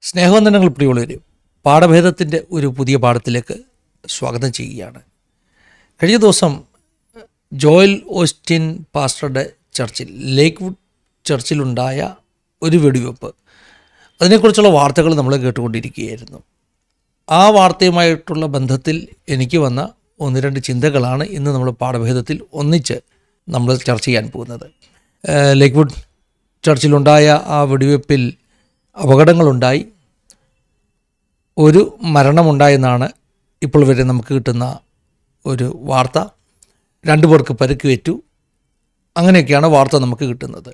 സ്നേഹവന്ദനങ്ങൾ പ്രിയമുള്ളവർ, പാഠഭേദത്തിൻ്റെ ഒരു പുതിയ പാഠത്തിലേക്ക് സ്വാഗതം ചെയ്യുകയാണ്. കഴിഞ്ഞ ദിവസം ജോയൽ ഓസ്റ്റിൻ പാസ്റ്ററുടെ ചർച്ചിൽ, ലേക്ക്വുഡ് ചർച്ചിലുണ്ടായ ഒരു വെടിവെപ്പ്, അതിനെക്കുറിച്ചുള്ള വാർത്തകൾ നമ്മൾ കേട്ടുകൊണ്ടിരിക്കുകയായിരുന്നു. ആ വാർത്തയുമായിട്ടുള്ള ബന്ധത്തിൽ എനിക്ക് വന്ന ഒന്ന് രണ്ട് ചിന്തകളാണ് ഇന്ന് നമ്മൾ പാഠഭേദത്തിൽ ഒന്നിച്ച് നമ്മൾ ചർച്ച ചെയ്യാൻ പോകുന്നത്. ലേക്ക്വുഡ് ചർച്ചിലുണ്ടായ ആ വെടിവെപ്പിൽ അപകടങ്ങളുണ്ടായി, ഒരു മരണമുണ്ടായെന്നാണ് ഇപ്പോൾ വരെ നമുക്ക് കിട്ടുന്ന ഒരു വാർത്ത. 2 പേർക്ക് പരിക്കേറ്റു, അങ്ങനെയൊക്കെയാണ് വാർത്ത നമുക്ക് കിട്ടുന്നത്.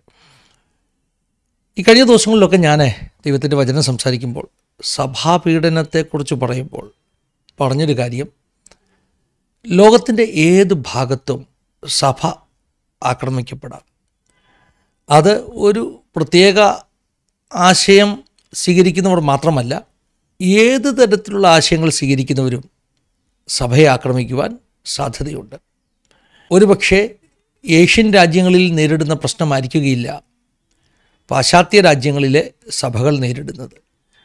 ഈ കഴിഞ്ഞ ദിവസങ്ങളിലൊക്കെ ഞാൻ ദൈവത്തിൻ്റെ വചനം സംസാരിക്കുമ്പോൾ സഭാപീഡനത്തെക്കുറിച്ച് പറയുമ്പോൾ പറഞ്ഞൊരു കാര്യം, ലോകത്തിൻ്റെ ഏത് ഭാഗത്തും സഭ ആക്രമിക്കപ്പെടാം. അത് ഒരു പ്രത്യേക ആശയം സ്വീകരിക്കുന്നവർ മാത്രമല്ല, ഏത് തരത്തിലുള്ള ആശയങ്ങൾ സ്വീകരിക്കുന്നവരും സഭയെ ആക്രമിക്കുവാൻ സാധ്യതയുണ്ട്. ഒരുപക്ഷെ ഏഷ്യൻ രാജ്യങ്ങളിൽ നേരിടുന്ന പ്രശ്നമായിരിക്കുകയില്ല പാശ്ചാത്യ രാജ്യങ്ങളിലെ സഭകൾ നേരിടുന്നത്.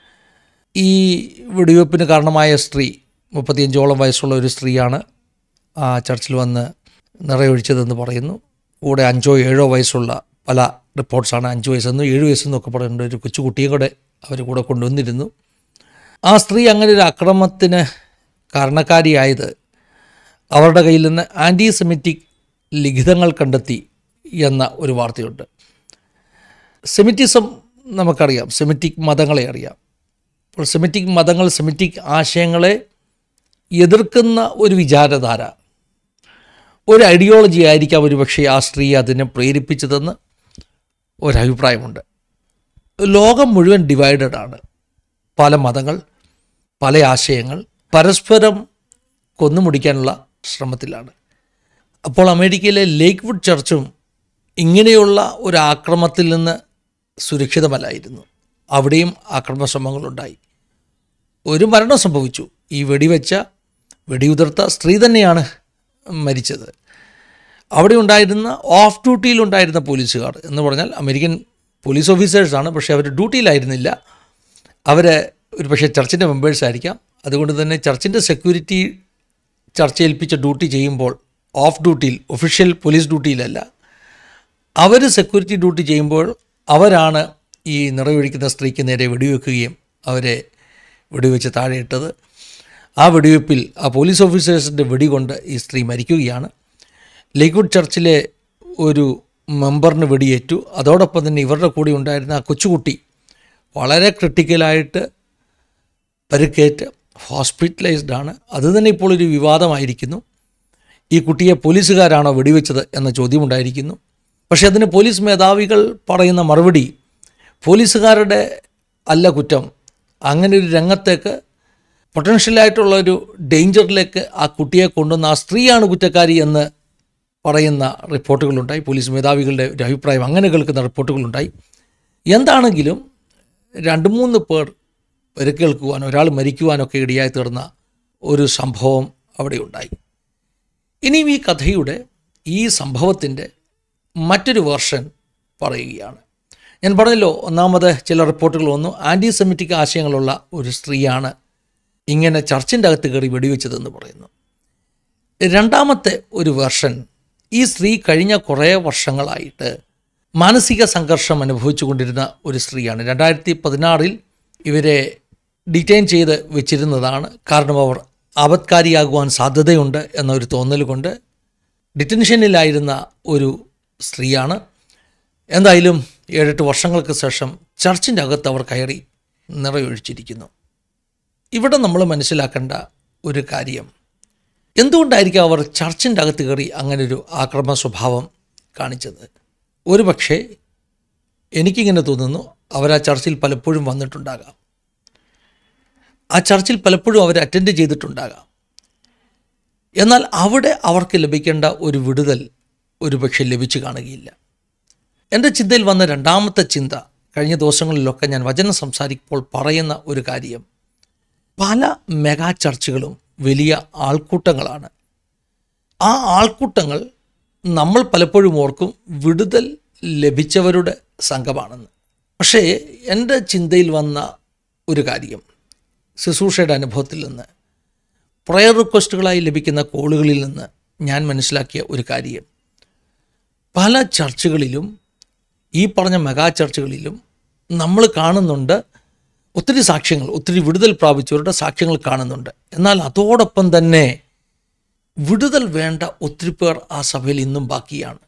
ഈ വെടിവെപ്പിന് കാരണമായ സ്ത്രീ 35ഓളം വയസ്സുള്ള ഒരു സ്ത്രീയാണ് ആ ചർച്ചിൽ വന്ന് നിറയൊഴിച്ചതെന്ന് പറയുന്നു. കൂടെ 5ഓ 7ഓ വയസ്സുള്ള പല റിപ്പോർട്ട്സാണ്. 5 വയസ്സെന്നും 7 വയസ്സെന്നൊക്കെ പറയുന്നുണ്ട്. ഒരു കൊച്ചുകുട്ടിയും കൂടെ അവർ കൂടെ കൊണ്ടുവന്നിരുന്നു. ആ സ്ത്രീ അങ്ങനെ ഒരു അക്രമത്തിന് കാരണക്കാരിയായത് അവരുടെ കയ്യിൽ നിന്ന് ആൻറ്റിസെമിറ്റിക് ലിഖിതങ്ങൾ കണ്ടെത്തി എന്ന ഒരു വാർത്തയുണ്ട്. സെമിറ്റിസം നമുക്കറിയാം, സെമിറ്റിക് മതങ്ങളെ അറിയാം. അപ്പോൾ സെമിറ്റിക് മതങ്ങൾ, സെമിറ്റിക് ആശയങ്ങളെ എതിർക്കുന്ന ഒരു വിചാരധാര, ഒരു ഐഡിയോളജി ആയിരിക്കാം ഒരുപക്ഷെ ആ സ്ത്രീ അതിനെ പ്രേരിപ്പിച്ചതെന്ന് ഒരഭിപ്രായമുണ്ട്. ലോകം മുഴുവൻ ഡിവൈഡഡ് ആണ്. പല മതങ്ങൾ, പല ആശയങ്ങൾ പരസ്പരം കൊന്നുമുടിക്കാനുള്ള ശ്രമത്തിലാണ്. അപ്പോൾ അമേരിക്കയിലെ ലേക്ക്വുഡ് ചർച്ചും ഇങ്ങനെയുള്ള ഒരു ആക്രമണത്തിൽ നിന്ന് സുരക്ഷിതമല്ലായിരുന്നു. അവിടെയും ആക്രമണ ശ്രമങ്ങളുണ്ടായി. ഒരു മരണം സംഭവിച്ചു. ഈ വെടിയുതിർത്ത സ്ത്രീ തന്നെയാണ് മരിച്ചത്. അവിടെ ഉണ്ടായിരുന്ന ഓഫ് ഡ്യൂട്ടിയിലുണ്ടായിരുന്ന പോലീസുകാർ എന്ന് പറഞ്ഞാൽ അമേരിക്കൻ പോലീസ് ഓഫീസേഴ്സാണ്, പക്ഷേ അവർ ഡ്യൂട്ടിയിലായിരുന്നില്ല. അവർ ഒരു പക്ഷേ ചർച്ചിൻ്റെ മെമ്പേഴ്സ് ആയിരിക്കാം. അതുകൊണ്ട് തന്നെ ചർച്ചിൻ്റെ സെക്യൂരിറ്റി ചർച്ച ഏൽപ്പിച്ച ഡ്യൂട്ടി ചെയ്യുമ്പോൾ ഓഫ് ഡ്യൂട്ടിയിൽ, ഒഫീഷ്യൽ പോലീസ് ഡ്യൂട്ടിയിലല്ല, അവർ സെക്യൂരിറ്റി ഡ്യൂട്ടി ചെയ്യുമ്പോൾ അവരാണ് ഈ നിറയൊഴിക്കുന്ന സ്ത്രീക്ക് നേരെ വെടിവെക്കുകയും അവരെ വെടിവെച്ച് താഴെയിട്ടത്. ആ വെടിവെപ്പിൽ ആ പോലീസ് ഓഫീസേഴ്സിൻ്റെ വെടികൊണ്ട് ഈ സ്ത്രീ മരിക്കുകയാണ്. ലേക്ക്വുഡ് ചർച്ചിലെ ഒരു മെമ്പറിന് വെടിയേറ്റു. അതോടൊപ്പം തന്നെ ഇവരുടെ കൂടെ ഉണ്ടായിരുന്ന ആ കൊച്ചുകുട്ടി വളരെ ക്രിട്ടിക്കലായിട്ട് പരിക്കേറ്റ് ഹോസ്പിറ്റലൈസ്ഡ് ആണ്. അത് തന്നെ ഇപ്പോൾ ഒരു വിവാദമായിരിക്കുന്നു. ഈ കുട്ടിയെ പോലീസുകാരാണോ വെടിവെച്ചത് എന്ന ചോദ്യമുണ്ടായിരിക്കുന്നു. പക്ഷേ അതിന് പോലീസ് മേധാവികൾ പറയുന്ന മറുപടി, പോലീസുകാരുടെ അല്ല കുറ്റം, അങ്ങനെ ഒരു രംഗത്തേക്ക് പൊട്ടൻഷ്യലായിട്ടുള്ളൊരു ഡേഞ്ചറിലേക്ക് ആ കുട്ടിയെ കൊണ്ടുവന്ന ആ സ്ത്രീയാണ് കുറ്റക്കാരി എന്ന് പറയുന്ന റിപ്പോർട്ടുകളുണ്ടായി. പോലീസ് മേധാവികളുടെ ഒരു അഭിപ്രായം അങ്ങനെ കേൾക്കുന്ന റിപ്പോർട്ടുകളുണ്ടായി. എന്താണെങ്കിലും 2-3 പേർ പരിക്കേൽക്കുവാൻ, ഒരാൾ മരിക്കുവാനൊക്കെ ഇടയായി തീർന്ന ഒരു സംഭവം അവിടെ ഉണ്ടായി. ഇനിയും ഈ കഥയുടെ, ഈ സംഭവത്തിൻ്റെ മറ്റൊരു വേർഷൻ പറയുകയാണ്. ഞാൻ പറഞ്ഞല്ലോ, ഒന്നാമത് ചില റിപ്പോർട്ടുകൾ വന്നു, ആൻറ്റിസെമിറ്റിക് ആശയങ്ങളുള്ള ഒരു സ്ത്രീയാണ് ഇങ്ങനെ ചർച്ചിൻ്റെ അകത്ത് കയറി വെടിവെച്ചതെന്ന് പറയുന്നു. രണ്ടാമത്തെ ഒരു വേർഷൻ, ഈ സ്ത്രീ കഴിഞ്ഞ കുറേ വർഷങ്ങളായിട്ട് മാനസിക സംഘർഷം അനുഭവിച്ചു കൊണ്ടിരുന്ന ഒരു സ്ത്രീയാണ്. 2016 ഇവരെ ഡിറ്റെയിൻ ചെയ്ത് വെച്ചിരുന്നതാണ്. കാരണം അവർ ആപത്കാരിയാകുവാൻ സാധ്യതയുണ്ട് എന്നൊരു തോന്നൽ കൊണ്ട് ഡിറ്റൻഷനിലായിരുന്ന ഒരു സ്ത്രീയാണ്. എന്തായാലും 7-8 വർഷങ്ങൾക്ക് ശേഷം ചർച്ചിൻ്റെ അകത്ത് അവർ കയറി നിറയൊഴിച്ചിരിക്കുന്നു. ഇവിടെ നമ്മൾ മനസ്സിലാക്കേണ്ട ഒരു കാര്യം, എന്തുകൊണ്ടായിരിക്കും അവർ ചർച്ചിൻ്റെ അകത്ത് കയറി അങ്ങനൊരു ആക്രമണ സ്വഭാവം കാണിച്ചത്? ഒരു പക്ഷേ എനിക്കിങ്ങനെ തോന്നുന്നു, അവർ ആ ചർച്ചിൽ പലപ്പോഴും വന്നിട്ടുണ്ടാകാം, ആ ചർച്ചിൽ പലപ്പോഴും അവർ അറ്റൻഡ് ചെയ്തിട്ടുണ്ടാകാം. എന്നാൽ അവിടെ അവർക്ക് ലഭിക്കേണ്ട ഒരു വിടുതൽ ഒരു പക്ഷേ ലഭിച്ചു കാണുകയില്ല. എൻ്റെ ചിന്തയിൽ വന്ന രണ്ടാമത്തെ ചിന്ത, കഴിഞ്ഞ ദിവസങ്ങളിലൊക്കെ ഞാൻ വചനം സംസാരിക്കുമ്പോൾ പറയുന്ന ഒരു കാര്യം, പല മെഗാ ചർച്ചുകളും വലിയ ആൾക്കൂട്ടങ്ങളാണ്. ആ ആൾക്കൂട്ടങ്ങൾ നമ്മൾ പലപ്പോഴും ഓർക്കും വിടുതൽ ലഭിച്ചവരുടെ സംഘമാണെന്ന്. പക്ഷേ എൻ്റെ ചിന്തയിൽ വന്ന ഒരു കാര്യം, ശുശ്രൂഷയുടെ അനുഭവത്തിൽ നിന്ന്, പ്രയർ റിക്വസ്റ്റുകളായി ലഭിക്കുന്ന കോളുകളിൽ നിന്ന് ഞാൻ മനസ്സിലാക്കിയ ഒരു കാര്യം, പല ചർച്ചുകളിലും, ഈ പറഞ്ഞ മെഗാ ചർച്ചുകളിലും നമ്മൾ കാണുന്നുണ്ട് ഒത്തിരി സാക്ഷ്യങ്ങൾ, ഒത്തിരി വിടുതൽ പ്രാപിച്ചവരുടെ സാക്ഷ്യങ്ങൾ കാണുന്നുണ്ട്. എന്നാൽ അതോടൊപ്പം തന്നെ വിടുതൽ വേണ്ട ഒത്തിരി പേർ ആ സഭയിൽ ഇന്നും ബാക്കിയാണ്.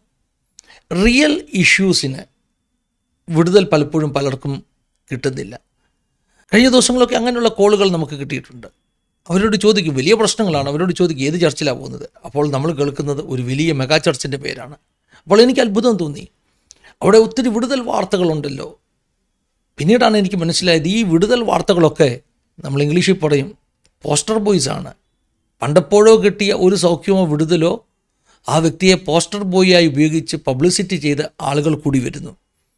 റിയൽ ഇഷ്യൂസിന് വിടുതൽ പലപ്പോഴും പലർക്കും കിട്ടുന്നില്ല. കഴിഞ്ഞ ദിവസങ്ങളൊക്കെ അങ്ങനെയുള്ള കോളുകൾ നമുക്ക് കിട്ടിയിട്ടുണ്ട്. അവരോട് ചോദിക്കും, വലിയ പ്രശ്നങ്ങളാണ്, അവരോട് ചോദിക്കും ഏത് ചർച്ചിലാണ് പോകുന്നത്. അപ്പോൾ നമ്മൾ കേൾക്കുന്നത് ഒരു വലിയ മെഗാ ചർച്ചിൻ്റെ പേരാണ്. അപ്പോൾ എനിക്ക് അത്ഭുതം തോന്നി, അവിടെ ഒത്തിരി വിടുതൽ വാർത്തകളുണ്ടല്ലോ. പിന്നീടാണ് എനിക്ക് മനസ്സിലായത്, ഈ വിടുതൽ വാർത്തകളൊക്കെ നമ്മൾ ഇംഗ്ലീഷിൽ പറയും പോസ്റ്റർ ബോയ്സ് ആണ്. പണ്ടെപ്പോഴോ കിട്ടിയ ഒരു സൗഖ്യമോ വിടുതലോ ആ വ്യക്തിയെ പോസ്റ്റർ ബോയായി ഉപയോഗിച്ച് പബ്ലിസിറ്റി ചെയ്ത് ആളുകൾ കൂടി വരുന്നു.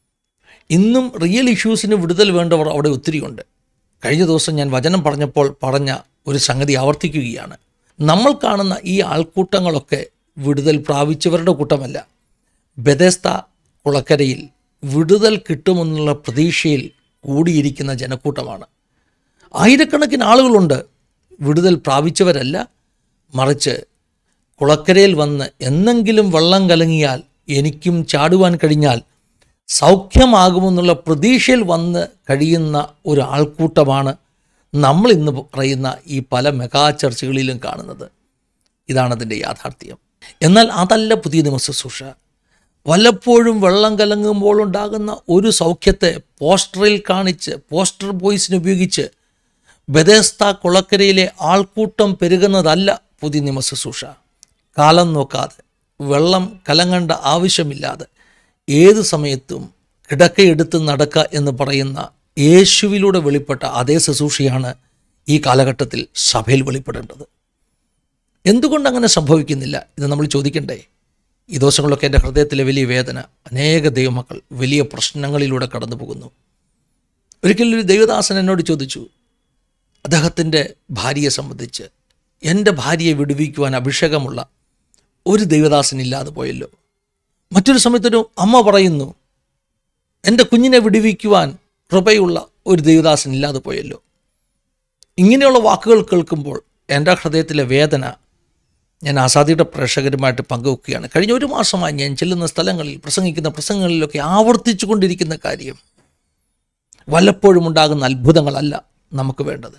ഇന്നും റിയൽ ഇഷ്യൂസിന് വിടുതൽ വേണ്ടവർ അവിടെ ഒത്തിരിയുണ്ട്. കഴിഞ്ഞ ദിവസം ഞാൻ വചനം പറഞ്ഞപ്പോൾ പറഞ്ഞ ഒരു സംഗതി ആവർത്തിക്കുകയാണ്. നമ്മൾ കാണുന്ന ഈ ആൾക്കൂട്ടങ്ങളൊക്കെ വിടുതൽ പ്രാപിച്ചവരുടെ കൂട്ടമല്ല. ബെഥെസ്ദ കുളക്കരയിൽ വിടുതൽ കിട്ടുമെന്നുള്ള പ്രതീക്ഷയിൽ കൂടിയിരിക്കുന്ന ജനക്കൂട്ടമാണ്. ആയിരക്കണക്കിന് ആളുകളുണ്ട്, വിടുതൽ പ്രാപിച്ചവരല്ല, മറിച്ച് കുളക്കരയിൽ വന്ന് എന്നെങ്കിലും വെള്ളം കലങ്ങിയാൽ എനിക്കും ചാടുവാൻ കഴിഞ്ഞാൽ സൗഖ്യമാകുമെന്നുള്ള പ്രതീക്ഷയിൽ വന്ന് കഴിയുന്ന ഒരു ആൾക്കൂട്ടമാണ് നമ്മൾ ഇന്ന് പറയുന്ന ഈ പല മെഗാ ചർച്ചുകളിലും കാണുന്നത്. ഇതാണതിൻ്റെ യാഥാർത്ഥ്യം. എന്നാൽ അതല്ല പുതിയ നിയമ ശുശ്രൂഷ. വല്ലപ്പോഴും വെള്ളം കലങ്ങുമ്പോൾ ഉണ്ടാകുന്ന ഒരു സൗഖ്യത്തെ പോസ്റ്ററിൽ കാണിച്ച്, പോസ്റ്റർ ബോയ്സിനെ ഉപയോഗിച്ച് ബെഥെസ്ദ കുളക്കരയിലെ ആൾക്കൂട്ടം പെരുകുന്നതല്ല പുതിയ നിയമ ശുശ്രൂഷ. കാലം നോക്കാതെ, വെള്ളം കലങ്ങേണ്ട ആവശ്യമില്ലാതെ, ഏത് സമയത്തും കിടക്കയെടുത്ത് നടക്കുക എന്ന് പറയുന്ന യേശുവിലൂടെ വെളിപ്പെട്ട അതേ ശുശ്രൂഷയാണ് ഈ കാലഘട്ടത്തിൽ സഭയിൽ വെളിപ്പെടേണ്ടത്. എന്തുകൊണ്ടങ്ങനെ സംഭവിക്കുന്നില്ല എന്ന് നമ്മൾ ചോദിക്കണ്ടേ? ഈ ദിവസങ്ങളിലൊക്കെ എൻ്റെ ഹൃദയത്തിലെ വലിയ വേദന, അനേക ദൈവമക്കൾ വലിയ പ്രശ്നങ്ങളിലൂടെ കടന്നു പോകുന്നു. ഒരിക്കലും ഒരു ദൈവദാസൻ എന്നോട് ചോദിച്ചു, അദ്ദേഹത്തിൻ്റെ ഭാര്യയെ സംബന്ധിച്ച്, എൻ്റെ ഭാര്യയെ വിടുവിക്കുവാൻ അഭിഷേകമുള്ള ഒരു ദൈവദാസൻ ഇല്ലാതെ പോയല്ലോ. മറ്റൊരു സമയത്തൊരു അമ്മ പറയുന്നു, എൻ്റെ കുഞ്ഞിനെ വിടുവിക്കുവാൻ കൃപയുള്ള ഒരു ദൈവദാസൻ ഇല്ലാതെ പോയല്ലോ. ഇങ്ങനെയുള്ള വാക്കുകൾ കേൾക്കുമ്പോൾ എൻ്റെ ഹൃദയത്തിലെ വേദന ഞാൻ ആസാദിയുടെ പ്രേക്ഷകരുമായിട്ട് പങ്കുവെക്കുകയാണ്. കഴിഞ്ഞ ഒരു മാസമായി ഞാൻ ചെല്ലുന്ന സ്ഥലങ്ങളിൽ, പ്രസംഗിക്കുന്ന പ്രസംഗങ്ങളിലൊക്കെ ആവർത്തിച്ചു കൊണ്ടിരിക്കുന്ന കാര്യം, വല്ലപ്പോഴും ഉണ്ടാകുന്ന അത്ഭുതങ്ങളല്ല നമുക്ക് വേണ്ടത്.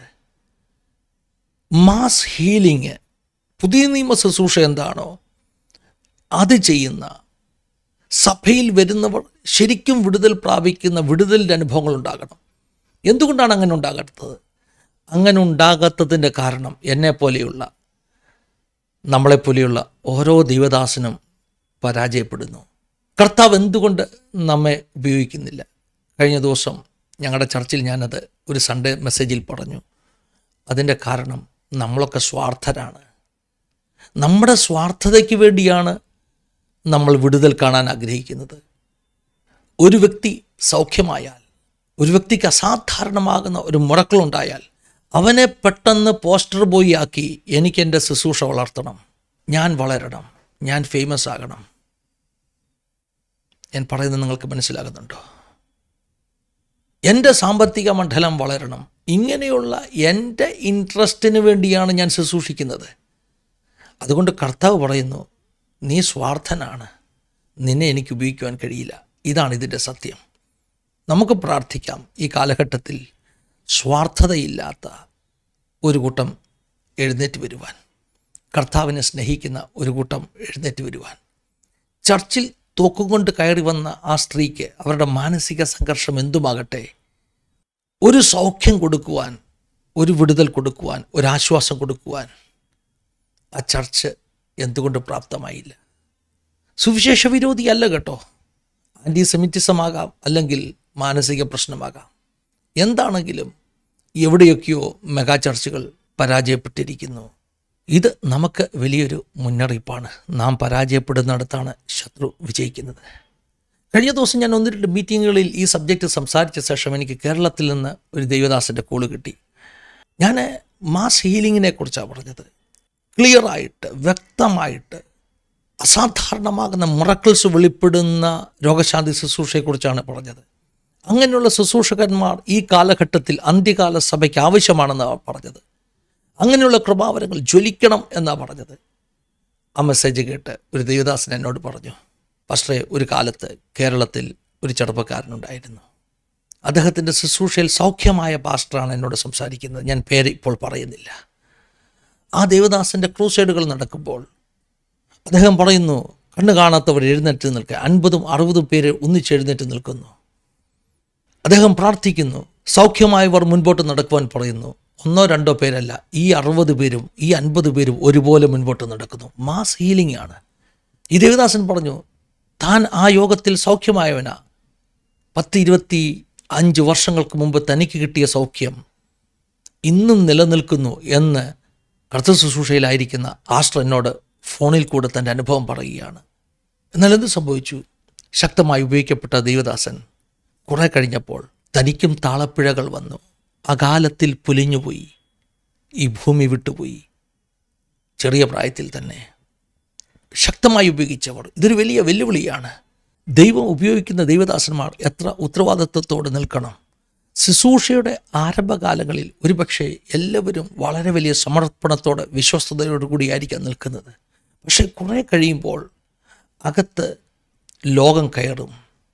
മാസ് ഹീലിംഗ്, പുതിയ നിയമ ശുശ്രൂഷ എന്താണോ അത് ചെയ്യുന്ന, സഭയിൽ വരുന്നവർ ശരിക്കും വിടുതൽ പ്രാപിക്കുന്ന വിടുതലിൻ്റെ അനുഭവങ്ങൾ ഉണ്ടാകണം. എന്തുകൊണ്ടാണ് അങ്ങനെ ഉണ്ടാകാത്തത്? അങ്ങനെ ഉണ്ടാകാത്തതിൻ്റെ കാരണം എന്നെപ്പോലെയുള്ള, നമ്മളെപ്പോലെയുള്ള ഓരോ ദൈവദാസനും പരാജയപ്പെടുന്നു. കർത്താവ് എന്തുകൊണ്ട് നമ്മെ ഉപയോഗിക്കുന്നില്ല? കഴിഞ്ഞ ദിവസം ഞങ്ങളുടെ ചർച്ചിൽ ഞാനത് ഒരു സൺഡേ മെസ്സേജിൽ പറഞ്ഞു. അതിൻ്റെ കാരണം നമ്മളൊക്കെ സ്വാർത്ഥരാണ്. നമ്മുടെ സ്വാർത്ഥതയ്ക്ക് വേണ്ടിയാണ് നമ്മൾ വിടുതൽ കാണാൻ ആഗ്രഹിക്കുന്നത്. ഒരു വ്യക്തി സൗഖ്യമായാൽ, ഒരു വ്യക്തിക്ക് അസാധാരണമാകുന്ന ഒരു മുറക്കളുണ്ടായാൽ അവനെ പെട്ടെന്ന് പോസ്റ്റർ ബോയ് ആക്കി എനിക്കെൻ്റെ ശുശ്രൂഷ വളർത്തണം, ഞാൻ വളരണം, ഞാൻ ഫേമസ് ആകണം. ഞാൻ പറയുന്നത് നിങ്ങൾക്ക് മനസ്സിലാകുന്നുണ്ടോ? എൻ്റെ സാമ്പത്തിക മണ്ഡലം വളരണം, ഇങ്ങനെയുള്ള എൻ്റെ ഇൻട്രസ്റ്റിന് വേണ്ടിയാണ് ഞാൻ ശുശ്രൂഷിക്കുന്നത്. അതുകൊണ്ട് കർത്താവ് പറയുന്നു, നീ സ്വാർത്ഥനാണ്, നിന്നെ എനിക്ക് ഉപയോഗിക്കുവാൻ കഴിയില്ല. ഇതാണ് ഇതിൻ്റെ സത്യം. നമുക്ക് പ്രാർത്ഥിക്കാം ഈ കാലഘട്ടത്തിൽ സ്വാർത്ഥതയില്ലാത്ത ഒരു കൂട്ടം എഴുന്നേറ്റ് വരുവാൻ, കർത്താവിനെ സ്നേഹിക്കുന്ന ഒരു കൂട്ടം എഴുന്നേറ്റ് വരുവാൻ. ചർച്ചിൽ തോക്കുകൊണ്ട് കയറി വന്ന ആ സ്ത്രീക്ക് അവരുടെ മാനസിക സംഘർഷം എന്തുമാകട്ടെ, ഒരു സൗഖ്യം കൊടുക്കുവാൻ, ഒരു വിടുതൽ കൊടുക്കുവാൻ, ഒരാശ്വാസം കൊടുക്കുവാൻ ആ ചർച്ച് എന്തുകൊണ്ട് പ്രാപ്തമായില്ല? സുവിശേഷ വിരോധിയല്ല കേട്ടോ, ആൻറ്റിസെമിറ്റിസമാകാം, അല്ലെങ്കിൽ മാനസിക പ്രശ്നമാകാം. എന്താണെങ്കിലും എവിടെയൊക്കെയോ മെഗാ ചർച്ചുകൾ പരാജയപ്പെട്ടിരിക്കുന്നു. ഇത് നമുക്ക് വലിയൊരു മുന്നറിയിപ്പാണ്. നാം പരാജയപ്പെടുന്നിടത്താണ് ശത്രു വിജയിക്കുന്നത്. കഴിഞ്ഞ ദിവസം ഞാൻ 1-2 മീറ്റിങ്ങുകളിൽ ഈ സബ്ജക്റ്റ് സംസാരിച്ച ശേഷം എനിക്ക് കേരളത്തിൽ നിന്ന് ഒരു ദൈവദാസൻ്റെ കോള് കിട്ടി. ഞാൻ മാസ് ഹീലിങ്ങിനെ കുറിച്ചാണ് പറഞ്ഞത്. ക്ലിയറായിട്ട്, വ്യക്തമായിട്ട്, അസാധാരണമാകുന്ന മിറക്കിൾസ് വെളിപ്പെടുന്ന രോഗശാന്തി ശുശ്രൂഷയെക്കുറിച്ചാണ് പറഞ്ഞത്. അങ്ങനെയുള്ള ശുശ്രൂഷകന്മാർ ഈ കാലഘട്ടത്തിൽ അന്ത്യകാല സഭയ്ക്ക് ആവശ്യമാണെന്നാണ് പറഞ്ഞത്. അങ്ങനെയുള്ള കൃപാവരങ്ങൾ ജ്വലിക്കണം എന്നാണ് പറഞ്ഞത്. ആ മെസ്സേജ് കേട്ട് ഒരു ദേവദാസൻ എന്നോട് പറഞ്ഞു, പാസ്റ്ററെ, ഒരു കാലത്ത് കേരളത്തിൽ ഒരു ചെറുപ്പക്കാരനുണ്ടായിരുന്നു. അദ്ദേഹത്തിൻ്റെ ശുശ്രൂഷയിൽ സൗഖ്യമായ പാസ്റ്ററാണ് എന്നോട് സംസാരിക്കുന്നത്. ഞാൻ പേര് ഇപ്പോൾ പറയുന്നില്ല. ആ ദേവദാസൻ്റെ ക്രൂസൈഡുകൾ നടക്കുമ്പോൾ അദ്ദേഹം പറയുന്നു, കണ്ണു കാണാത്തവർ എഴുന്നേറ്റ് നിൽക്കുക, 50-60 പേര് ഒന്നിച്ചെഴുന്നേറ്റ് നിൽക്കുന്നു. അദ്ദേഹം പ്രാർത്ഥിക്കുന്നു, സൗഖ്യമായവർ മുൻപോട്ട് നടക്കുവാൻ പറയുന്നു. 1-2 പേരല്ല, ഈ 60 പേരും ഈ 50 പേരും ഒരുപോലെ മുൻപോട്ട് നടക്കുന്നു. മാസ് ഹീലിംഗ് ആണ്. ഈ ദേവദാസൻ പറഞ്ഞു, താൻ ആ യോഗത്തിൽ സൗഖ്യമായവനാ. 10-25 വർഷങ്ങൾക്ക് മുമ്പ് തനിക്ക് കിട്ടിയ സൗഖ്യം ഇന്നും നിലനിൽക്കുന്നു എന്ന് കർത്തൃ ശുശ്രൂഷയിലായിരിക്കുന്ന ആസ്റ്റർ എന്നോട് ഫോണിൽ കൂടെ തൻ്റെ അനുഭവം പറയുകയാണ്. എന്നാൽ എന്ത് സംഭവിച്ചു? ശക്തമായി ഉപയോഗിക്കപ്പെട്ട ദേവദാസൻ കുറെ കഴിഞ്ഞപ്പോൾ തനിക്കും താളപ്പിഴകൾ വന്നു. അകാലത്തിൽ പുലിഞ്ഞുപോയി. ഈ ഭൂമി വിട്ടുപോയി. ചെറിയ പ്രായത്തിൽ തന്നെ ശക്തമായി ഉപയോഗിച്ചവർ. ഇതൊരു വലിയ വെല്ലുവിളിയാണ്. ദൈവം ഉപയോഗിക്കുന്ന ദൈവദാസന്മാർ എത്ര ഉത്തരവാദിത്വത്തോടെ നിൽക്കണം. ശുശ്രൂഷയുടെ ആരംഭകാലങ്ങളിൽ ഒരുപക്ഷെ എല്ലാവരും വളരെ വലിയ സമർപ്പണത്തോടെ വിശ്വസ്തയോടു കൂടിയായിരിക്കാം നിൽക്കുന്നത്. പക്ഷെ കുറേ കഴിയുമ്പോൾ അകത്ത് ലോകം കയറും.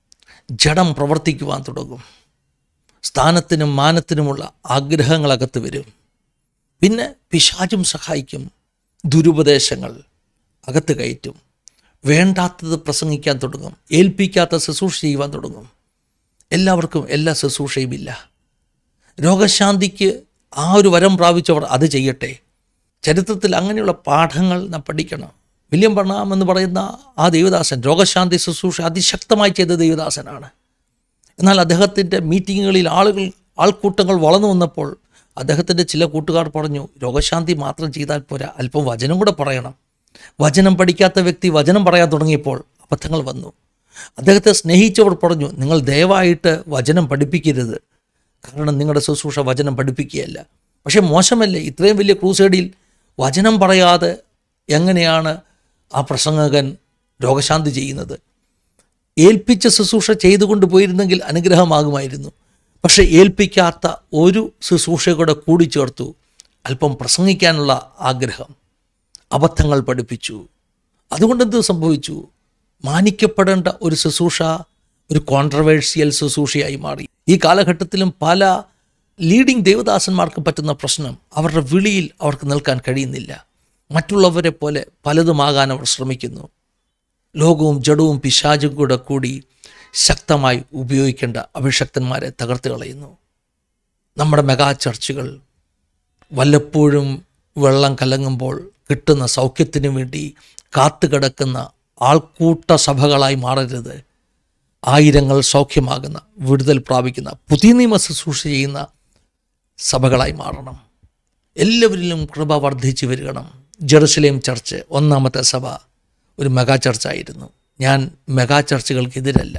ജഡം പ്രവർത്തിക്കുവാൻ തുടങ്ങും. സ്ഥാനത്തിനും മാനത്തിനുമുള്ള ആഗ്രഹങ്ങളകത്ത് വരും. പിന്നെ പിശാചും സഹായിക്കും. ദുരുപദേശങ്ങൾ അകത്ത് കയറ്റും. വേണ്ടാത്തത് പ്രസംഗിക്കാൻ തുടങ്ങും. ഏൽപ്പിക്കാത്ത ശുശ്രൂഷ ചെയ്യുവാൻ തുടങ്ങും. എല്ലാവർക്കും എല്ലാ ശുശ്രൂഷയും ഇല്ല. രോഗശാന്തിക്ക് ആ ഒരു വരം പ്രാപിച്ചവർ അത് ചെയ്യട്ടെ. ചരിത്രത്തിൽ അങ്ങനെയുള്ള പാഠങ്ങൾ നാം പഠിക്കണം. വില്യം ബർണാം എന്ന് പറയുന്ന ആ ദൈവദാസൻ രോഗശാന്തി ശുശ്രൂഷ അതിശക്തമായി ചെയ്ത ദൈവദാസനാണ്. എന്നാൽ അദ്ദേഹത്തിൻ്റെ മീറ്റിങ്ങുകളിൽ ആൾക്കൂട്ടങ്ങൾ വളർന്നു വന്നപ്പോൾ അദ്ദേഹത്തിൻ്റെ ചില കൂട്ടുകാർ പറഞ്ഞു, രോഗശാന്തി മാത്രം ചെയ്താൽ പോരാ, അല്പം വചനം കൂടെ പറയണം. വചനം പഠിക്കാത്ത വ്യക്തി വചനം പറയാൻ തുടങ്ങിയപ്പോൾ അബദ്ധങ്ങൾ വന്നു. അദ്ദേഹത്തെ സ്നേഹിച്ചവർ പറഞ്ഞു, നിങ്ങൾ ദയവായിട്ട് വചനം പഠിപ്പിക്കരുത്, കാരണം നിങ്ങളുടെ ശുശ്രൂഷ വചനം പഠിപ്പിക്കുകയല്ല. പക്ഷേ മോശമല്ലേ, ഇത്രയും വലിയ ക്രൂസൈഡിൽ വചനം പറയാതെ എങ്ങനെയാണ് ആ പ്രസംഗകൻ രോഗശാന്തി ചെയ്യുന്നത്? ഏൽപ്പിച്ച ശുശ്രൂഷ ചെയ്തുകൊണ്ട് പോയിരുന്നെങ്കിൽ അനുഗ്രഹമാകുമായിരുന്നു. പക്ഷേ ഏൽപ്പിക്കാത്ത ഒരു ശുശ്രൂഷ കൂടെ കൂടിച്ചേർത്തു. അല്പം പ്രസംഗിക്കാനുള്ള ആഗ്രഹം, അബദ്ധങ്ങൾ പഠിപ്പിച്ചു. അതുകൊണ്ടെന്ത് സംഭവിച്ചു? മാനിക്കപ്പെടേണ്ട ഒരു ശുശ്രൂഷ ഒരു കോൺട്രവേഴ്സിയൽ ശുശ്രൂഷയായി മാറി. ഈ കാലഘട്ടത്തിലും പല ലീഡിംഗ് ദേവദാസന്മാർക്ക് പറ്റുന്ന പ്രശ്നം, അവരുടെ വിളിയിൽ അവർക്ക് നിൽക്കാൻ കഴിയുന്നില്ല. മറ്റുള്ളവരെ പോലെ പലതുമാകാൻ അവർ ശ്രമിക്കുന്നു. ലോകവും ജഡവും പിശാചും കൂടി ശക്തമായി ഉപയോഗിക്കേണ്ട അഭിഷക്തന്മാരെ തകർത്ത് കളയുന്നു. നമ്മുടെ മെഗാ ചർച്ചുകൾ വല്ലപ്പോഴും വെള്ളം കലങ്ങുമ്പോൾ കിട്ടുന്ന സൗഖ്യത്തിനു വേണ്ടി കാത്തുകിടക്കുന്ന ആൾക്കൂട്ട സഭകളായി മാറരുത്. ആയിരങ്ങൾ സൗഖ്യമാകുന്ന, വിടുതൽ പ്രാപിക്കുന്ന, പുതിയ നിയമ ശുശ്രൂഷ ചെയ്യുന്ന സഭകളായി മാറണം. എല്ലാവരിലും കൃപ വർദ്ധിച്ചു വരികണം. ജെറുസലേം ചർച്ച് ഒന്നാമത്തെ സഭ ഒരു മെഗാ ചർച്ചായിരുന്നു. ഞാൻ മെഗാ ചർച്ചുകൾക്കെതിരല്ല,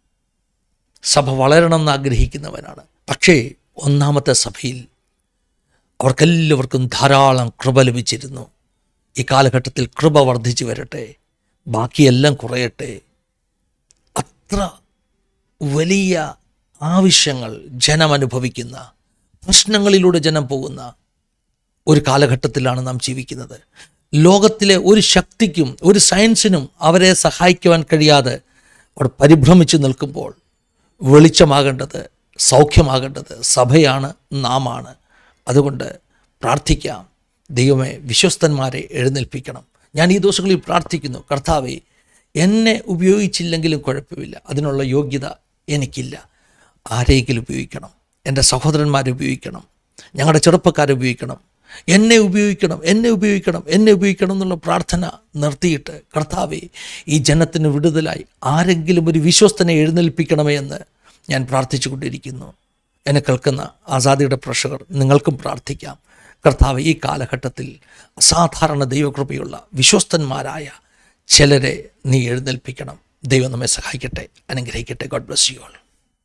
സഭ വളരണമെന്ന് ആഗ്രഹിക്കുന്നവനാണ്. പക്ഷേ ഒന്നാമത്തെ സഭയിൽ അവർക്കെല്ലാവർക്കും ധാരാളം കൃപ ലഭിച്ചിരുന്നു. ഈ കാലഘട്ടത്തിൽ കൃപ വർദ്ധിച്ചു വരട്ടെ, ബാക്കിയെല്ലാം കുറയട്ടെ. അത്ര വലിയ ആവശ്യങ്ങൾ ജനം അനുഭവിക്കുന്ന, പ്രശ്നങ്ങളിലൂടെ ജനം പോകുന്ന ഒരു കാലഘട്ടത്തിലാണ് നാം ജീവിക്കുന്നത്. ലോകത്തിലെ ഒരു ശക്തിക്കും ഒരു സയൻസിനും അവരെ സഹായിക്കുവാൻ കഴിയാതെ അവർ പരിഭ്രമിച്ച് നിൽക്കുമ്പോൾ വെളിച്ചമാകേണ്ടത്, സൗഖ്യമാകേണ്ടത് സഭയാണ്, നാമാണ്. അതുകൊണ്ട് പ്രാർത്ഥിക്കാം. ദൈവമേ, വിശ്വസ്തന്മാരെ എഴുന്നേൽപ്പിക്കണം. ഞാൻ ഈ ദിവസങ്ങളിൽ പ്രാർത്ഥിക്കുന്നു, കർത്താവേ, എന്നെ ഉപയോഗിച്ചില്ലെങ്കിലും കുഴപ്പമില്ല, അതിനുള്ള യോഗ്യത എനിക്കില്ല. ആരെയെങ്കിലും ഉപയോഗിക്കണം. എൻ്റെ സഹോദരന്മാരെ ഉപയോഗിക്കണം, ഞങ്ങളുടെ ചെറുപ്പക്കാരെ ഉപയോഗിക്കണം. എന്നെ ഉപയോഗിക്കണം, എന്നെ ഉപയോഗിക്കണം, എന്നെ ഉപയോഗിക്കണം എന്നുള്ള പ്രാർത്ഥന നിർത്തിയിട്ട്, കർത്താവേ, ഈ ജനത്തിന് വിടുതലായി ആരെങ്കിലും ഒരു വിശ്വസ്തനെ എഴുന്നേൽപ്പിക്കണമേ എന്ന് ഞാൻ പ്രാർത്ഥിച്ചു കൊണ്ടിരിക്കുന്നു. എന്നെ കേൾക്കുന്ന ആസാദിയുടെ പ്രേക്ഷകർ, നിങ്ങൾക്കും പ്രാർത്ഥിക്കാം. കർത്താവ്, ഈ കാലഘട്ടത്തിൽ അസാധാരണ ദൈവകൃപയുള്ള വിശ്വസ്തന്മാരായ ചിലരെ നീ എഴുന്നേൽപ്പിക്കണം. ദൈവം നമ്മെ സഹായിക്കട്ടെ, അനുഗ്രഹിക്കട്ടെ. God bless you all.